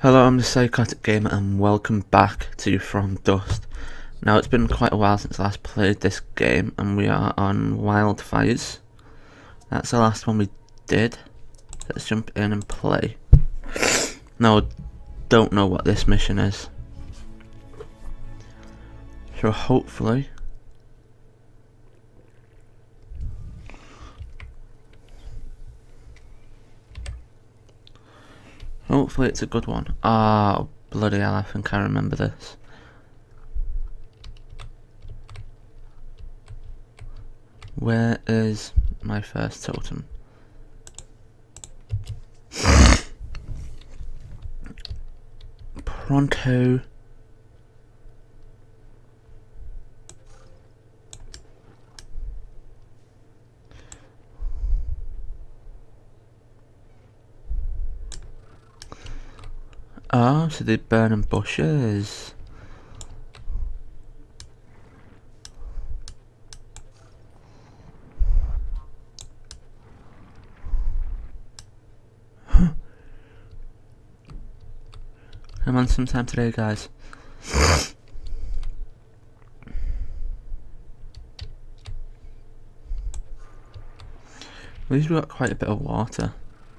Hello, I'm the Psychotic Gamer and welcome back to From Dust. Now it's been quite a while since I last played this game and we are on Wildfires. That's the last one we did. Let's jump in and play. Now I don't know what this mission is. So hopefully it's a good one. Oh, bloody hell, I think I remember this. Where is my first totem? Pronto. Oh, so they're burning bushes. I'm on some time today, guys. At least we got quite a bit of water.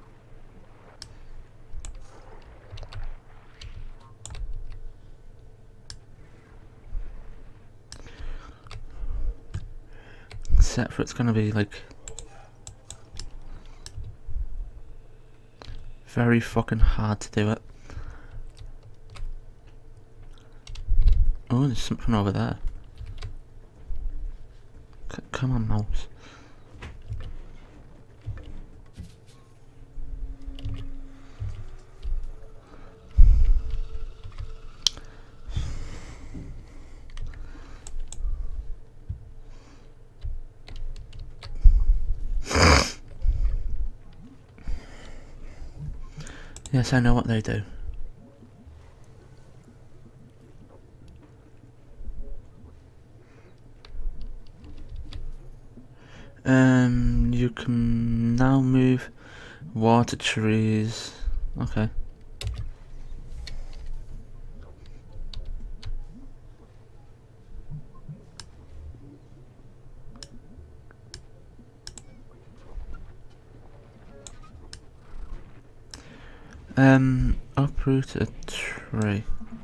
Except for it's gonna be like very fucking hard to do it. Oh, there's something over there. Come on, mouse. Yes, I know what they do. You can now move water trees. Okay. Uproot a tree.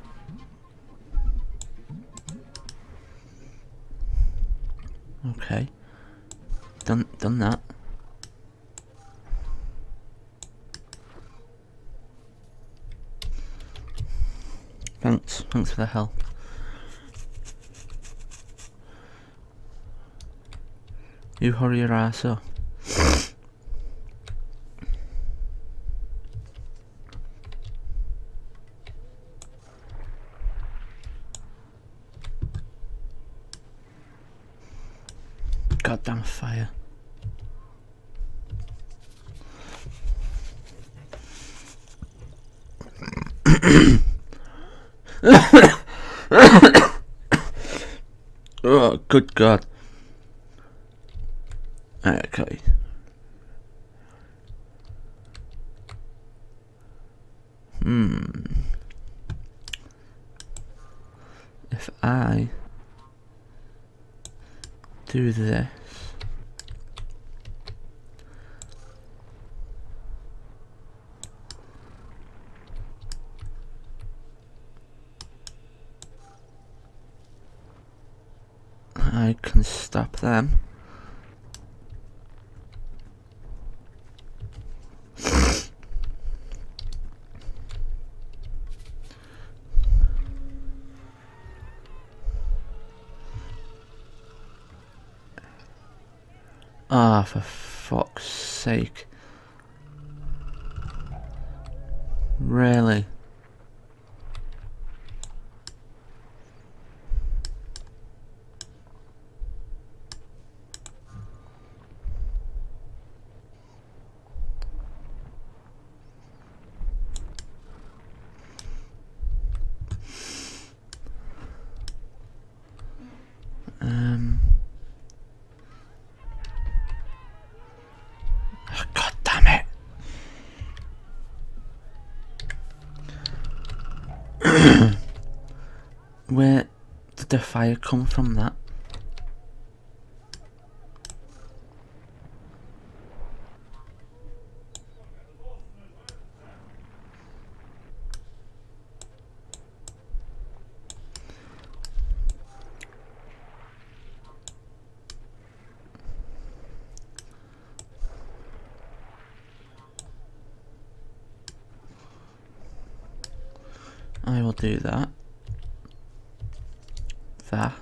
Okay. Done that. Thanks for the help. You hurry your ass up. Goddamn fire. Oh, good God. Okay. If I do this, I can stop them. Ah, for fuck's sake. Really? God damn it. Where did the fire come from, that? I will do that. That.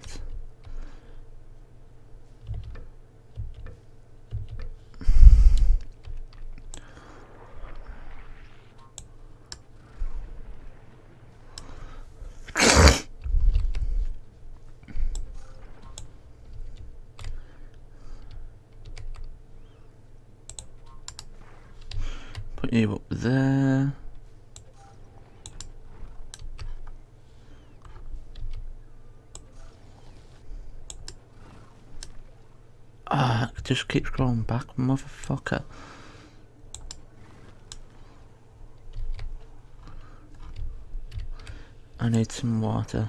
Put you up there. Ah, it just keeps going back, motherfucker. I need some water.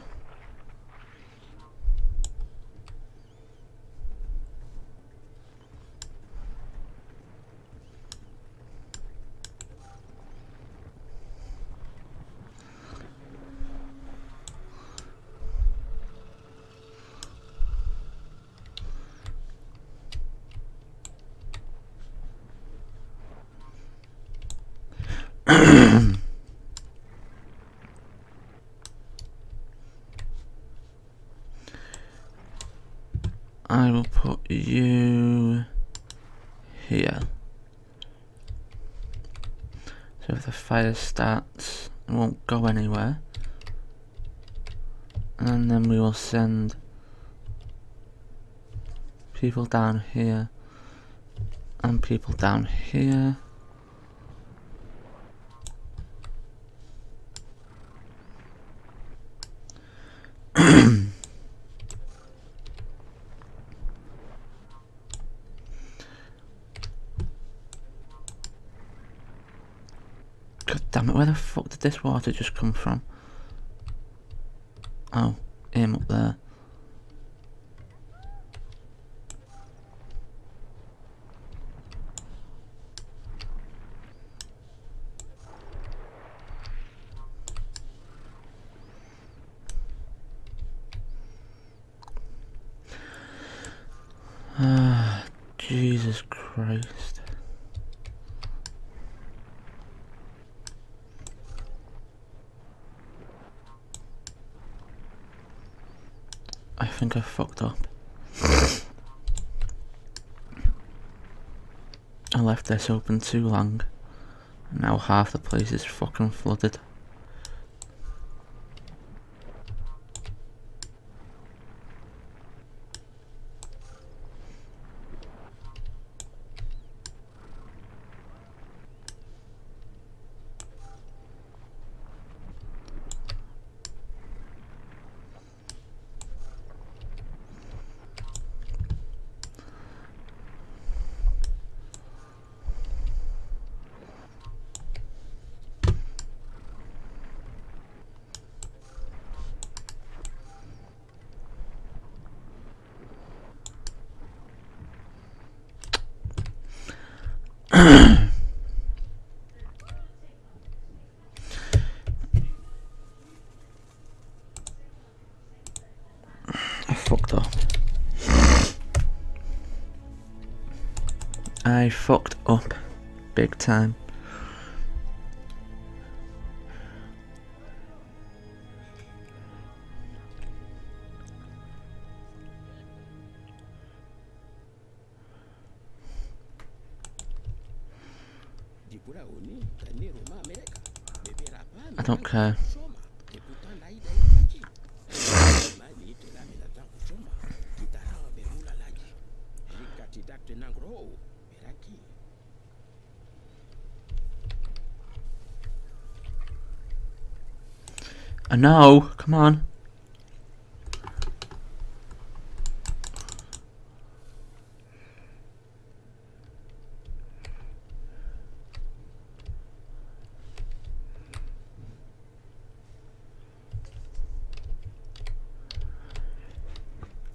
I will put you here. So if the fire starts, it won't go anywhere. And then we will send people down here and people down here. God damn it, where the fuck did this water just come from? Oh, him up there. Ah, Jesus Christ. I think I fucked up. I left this open too long. Now half the place is fucking flooded. I fucked up. I fucked up big time. I don't care. I know, come on.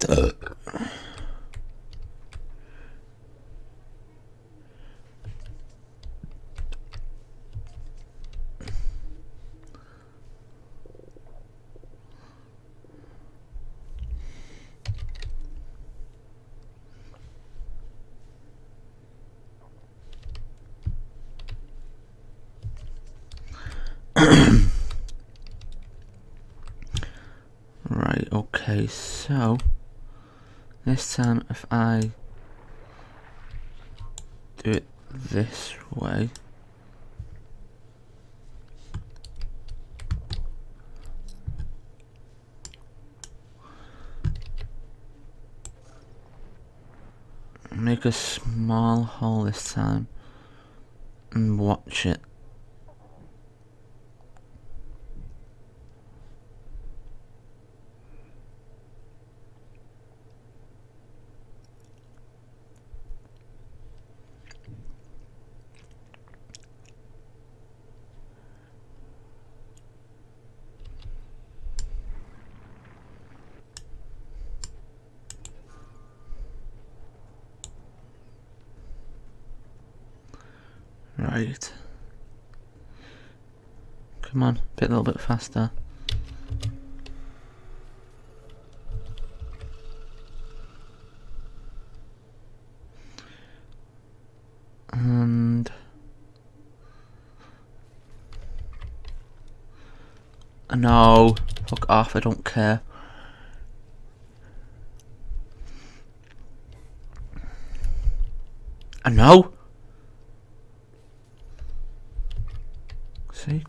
Right, okay, so this time if I do it this way, make a small hole this time and watch it. Right. Come on, a little bit faster. And no, fuck off, I don't care. I know. Sake.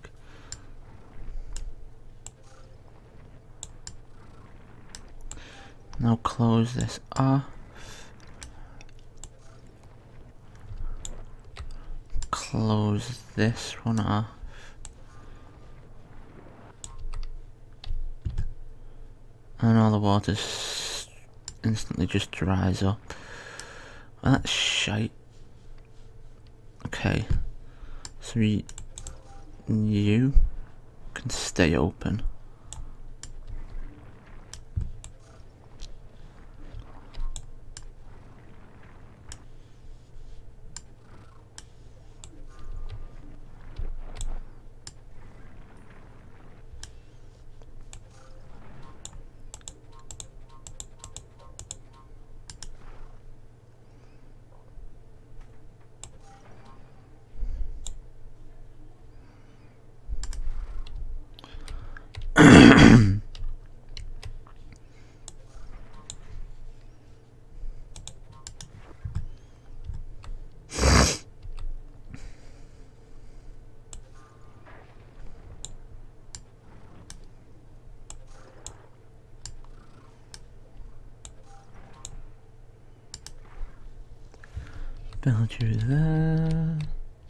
Now close this off. Close this one off. And all the water instantly just dries up. Well, that's shite. Okay. So you can stay open. Build you there.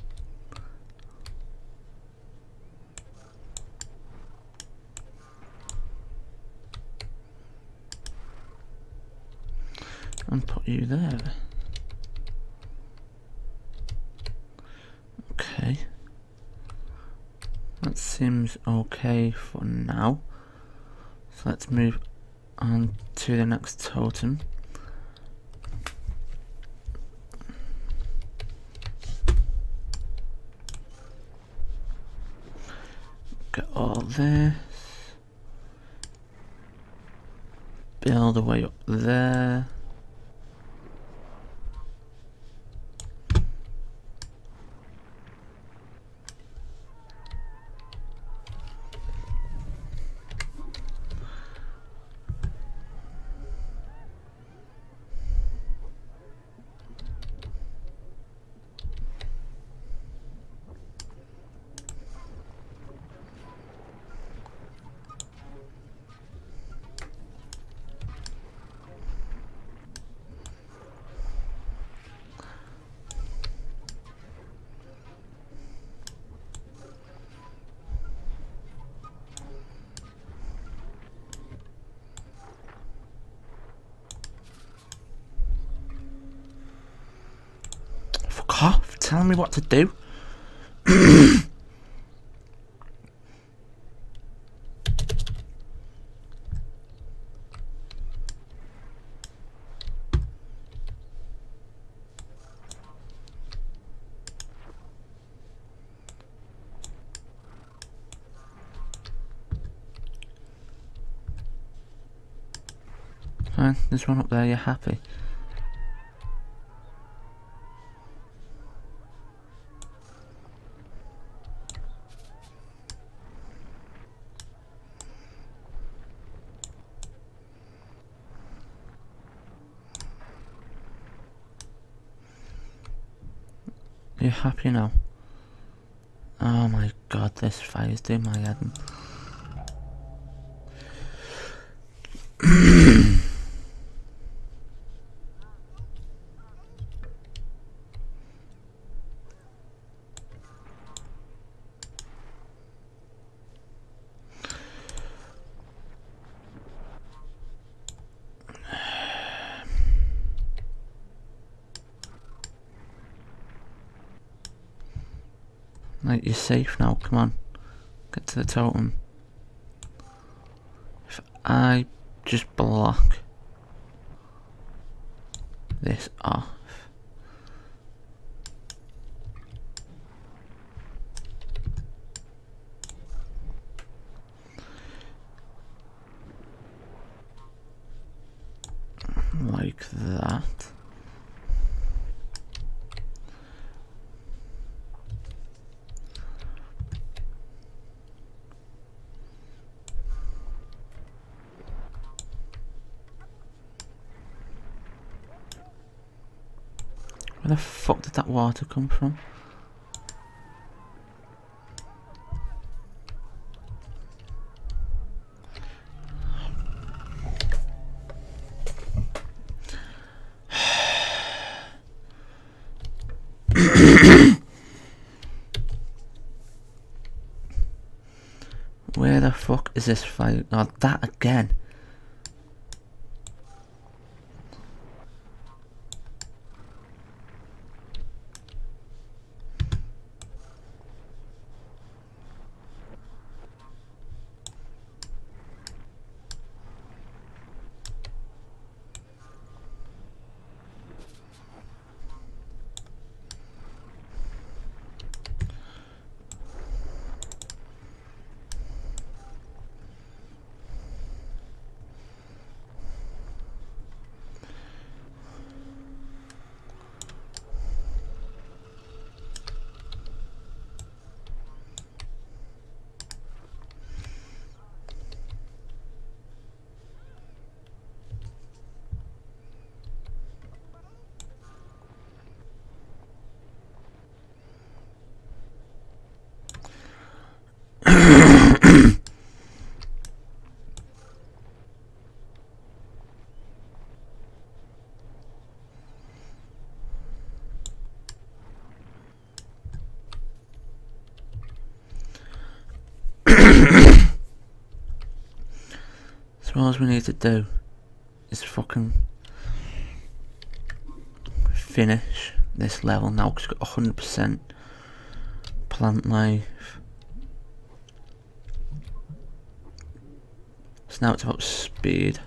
And put you there. Okay. That seems okay for now. So let's move on to the next totem. Get all this. Build a way up there. Fuck off, telling me what to do. Fine, there's one up there, you're happy? You're happy now? Oh my god, this fire's doing my head in. Like, you're safe now, come on. Get to the totem. If I just block this off. Like that. Where the fuck did that water come from? Where the fuck is this fire? Oh, that again. So all we need to do is fucking finish this level now, because we've got 100% plant life. So now it's about speed.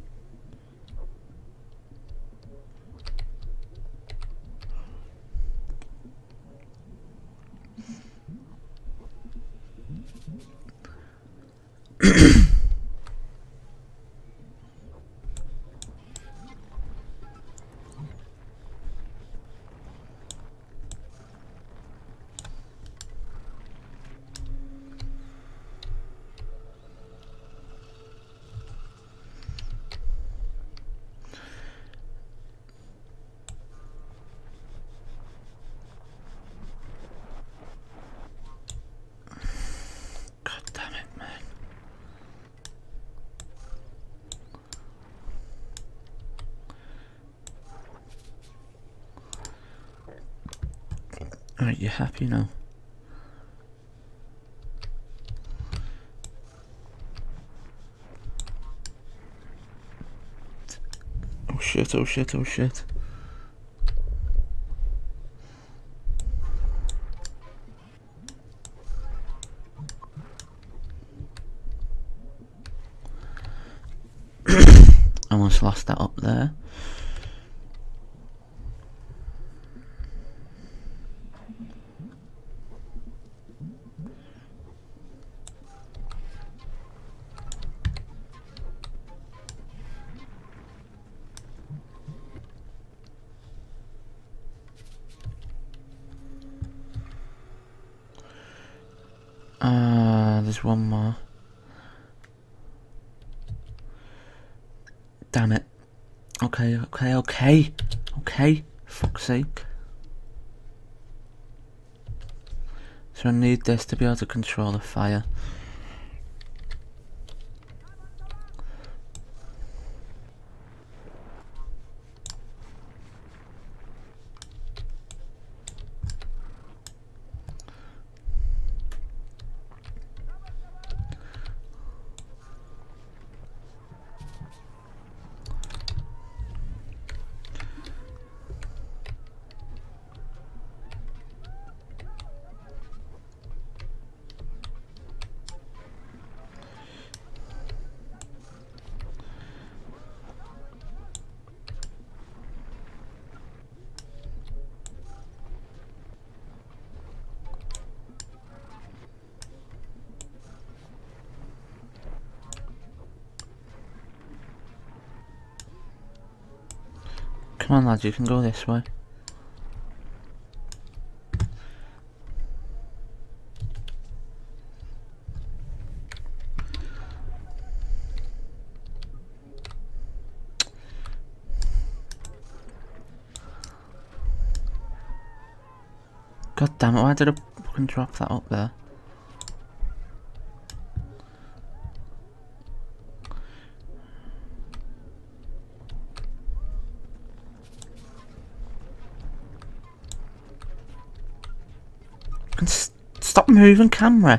Alright, you happy now? Oh shit, oh shit, oh shit. Almost lost that up there. There's one more. Damn it. Okay. Fuck's sake. So I need this to be able to control the fire. Come on lads, you can go this way. God damn it, why did I fucking drop that up there? Stop moving, camera.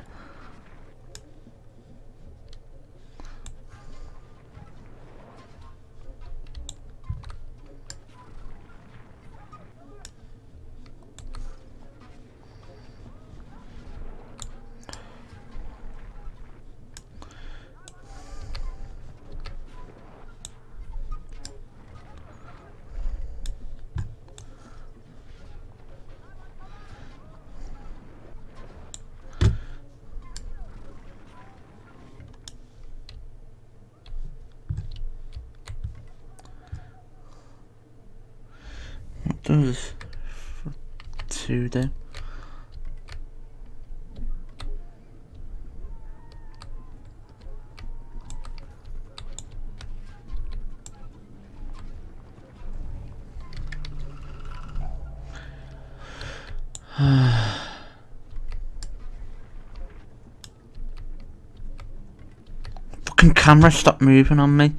Does 2 do? Fucking camera, stop moving on me.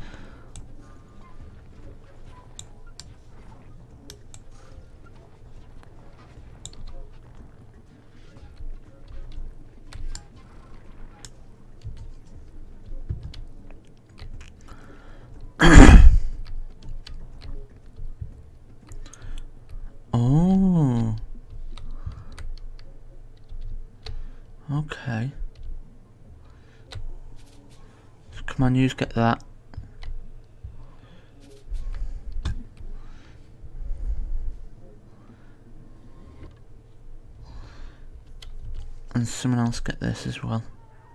Oh. Okay. So come on, you get that. And someone else get this as well.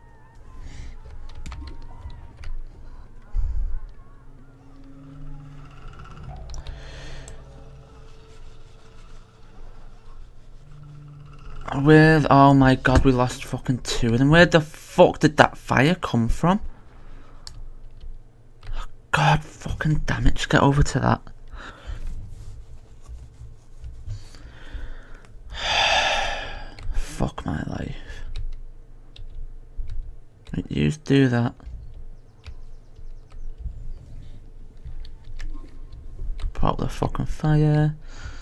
Oh my god, we lost fucking 2 of them. Where the fuck did that fire come from? Oh god fucking damn it, just get over to that. Fuck my life. You just do that. Put out the fucking fire.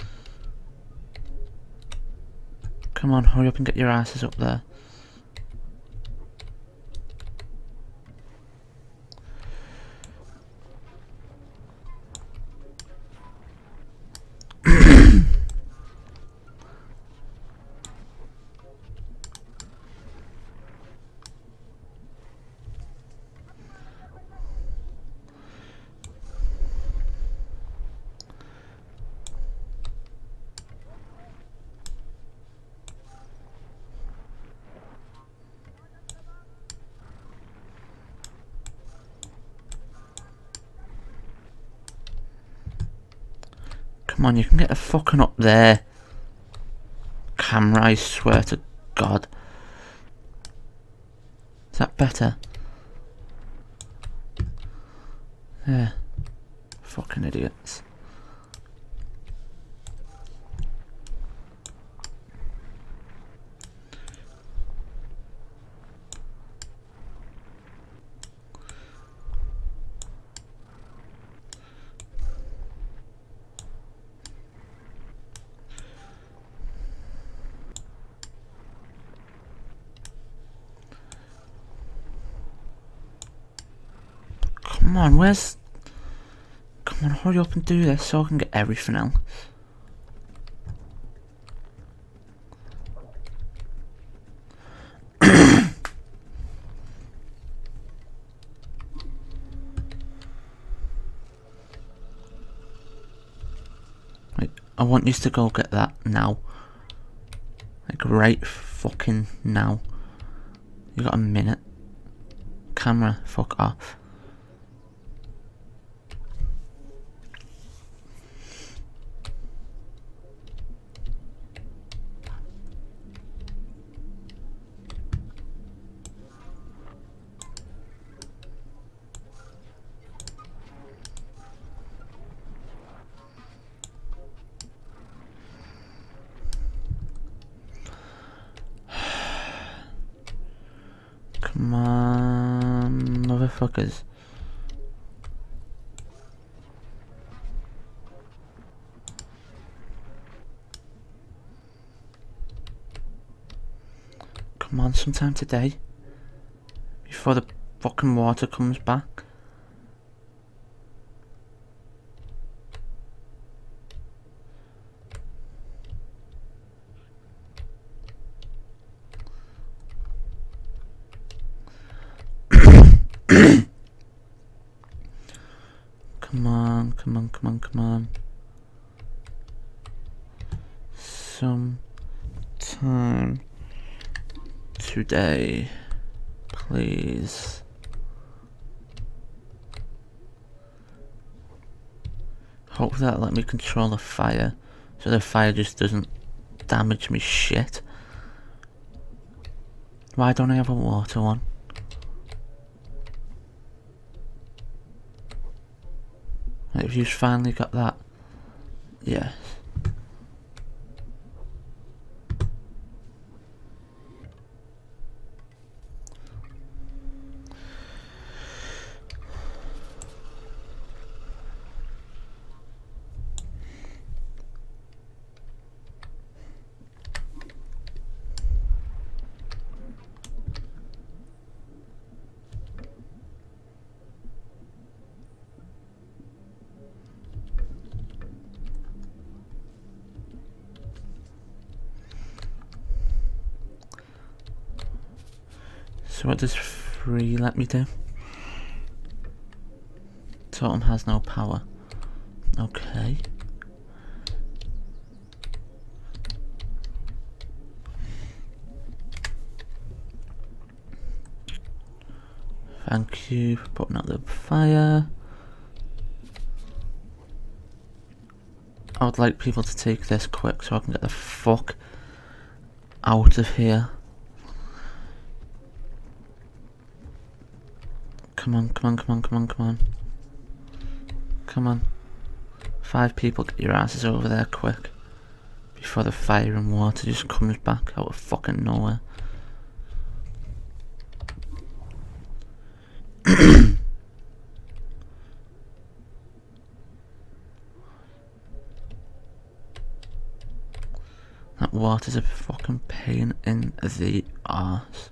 Come on, hurry up and get your asses up there. Come on, you can get the fucking up there. Camera, I swear to God. Is that better? Yeah. Fucking idiots. Come on, where's... Come on, hurry up and do this so I can get everything else. Wait, I want you to go get that now. Like right fucking now. You got a minute. Camera, fuck off. Come on, motherfuckers. Come on, sometime today. Before the fucking water comes back. Come on, come on, come on, come on. Sometime today, please. Hopefully that'll let me control the fire, so the fire just doesn't damage me shit. Why don't I have a water one? Have you finally got that? Yes. So what does 3 let me do? Totem has no power. Okay. Thank you for putting out the fire. I would like people to take this quick so I can get the fuck out of here. Come on, come on, come on, come on, come on. Come on. 5 people, get your asses over there quick. Before the fire and water just comes back out of fucking nowhere. That water's a fucking pain in the arse.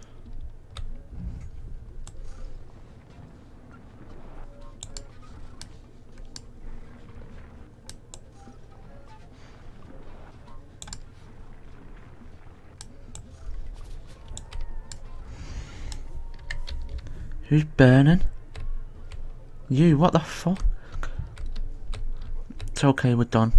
Who's burning? You, what the fuck? It's okay, we're done.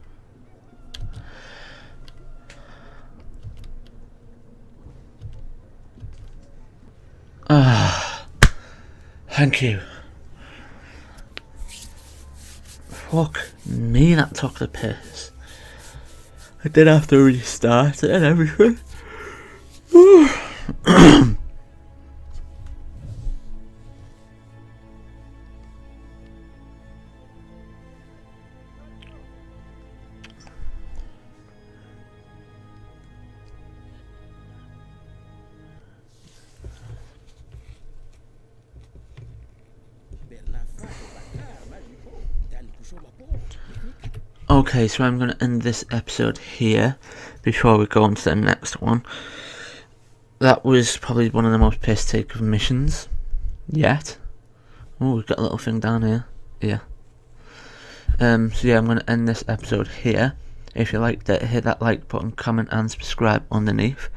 Thank you. Fuck me, that took the piss. I did have to restart it and everything. Okay, so I'm going to end this episode here before we go on to the next one. That was probably one of the most piss-take missions yet. Oh, we've got a little thing down here. Yeah. So yeah, I'm going to end this episode here. If you liked it, hit that like button, comment and subscribe underneath.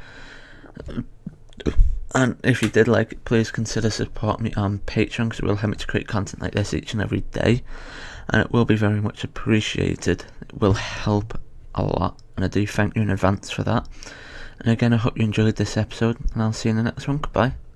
And if you did like it, please consider supporting me on Patreon, because it will help me to create content like this each and every day. And it will be very much appreciated. It will help a lot, and I do thank you in advance for that. And again, I hope you enjoyed this episode, and I'll see you in the next one. Goodbye.